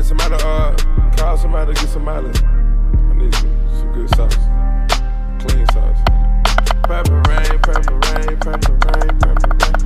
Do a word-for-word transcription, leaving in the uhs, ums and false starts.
somebody, uh, call somebody to get some mileage. I need some, some good sauce. Clean sauce. Purple rain, purple rain, purple rain, purple rain.